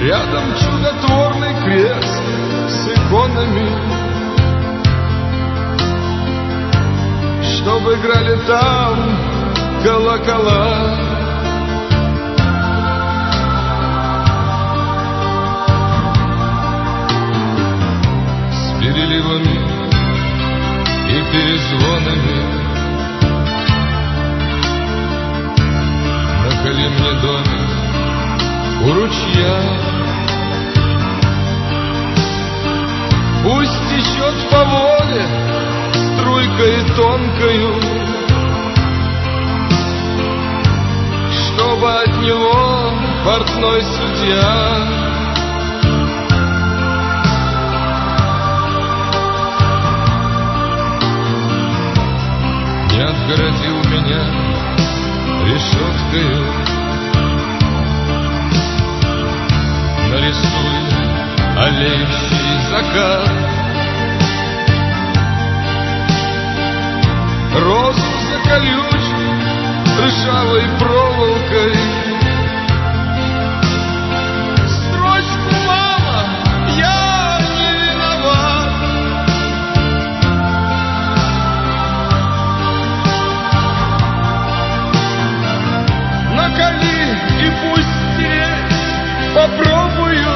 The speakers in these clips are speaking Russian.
Рядом чудотворный крест с иконами, чтоб играли там колокола. С переливами и перезвонами на Калимне доме у ручья. Пусть течет по воле струйкой тонкою, чтобы от него портной судья не отгородил меня решеткою. Нарисуй олеющий закат, розу заколючей ржавой проволокой. Строчку, мама, я не виноват. Накали и пусть стереть попробую.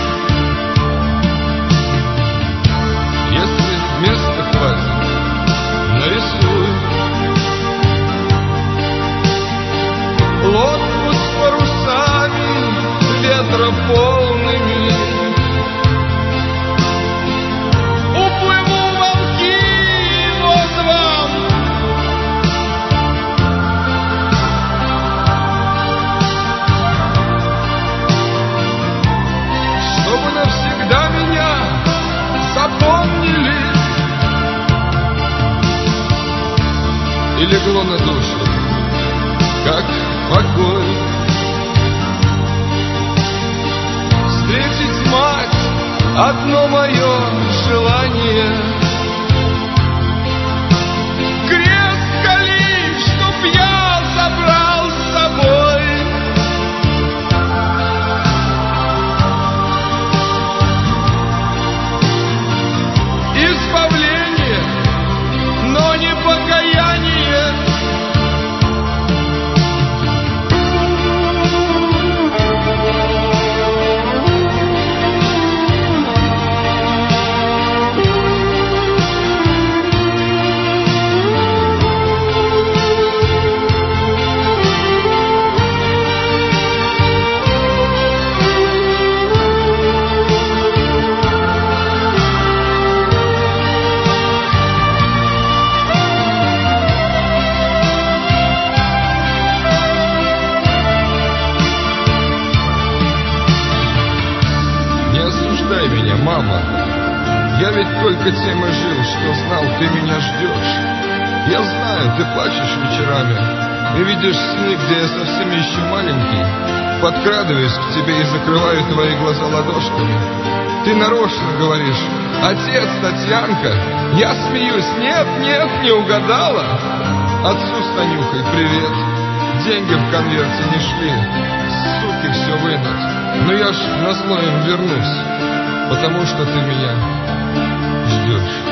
Если места хватит, нарисую лодку с парусами ветрополными. Уплыву в Алки, вот вам. Чтобы навсегда меня запомнили. И легло на душу, как покой. Встретить мать — одно мое желание. Крест кали, чтоб я забрал с собой. Избавление, но не покаяние. Меня, мама, я ведь только тем и жил, что знал, ты меня ждешь. Я знаю, ты плачешь вечерами и видишь сны, где я совсем еще маленький. Подкрадываюсь к тебе и закрываю твои глаза ладошками. Ты нарочно говоришь: отец, Татьянка. Я смеюсь: нет, нет, не угадала. Отцу с Танюхой привет. Деньги в конверте не шли, суки, все вынуть. Но я ж назло им вернусь, потому что ты меня ждешь.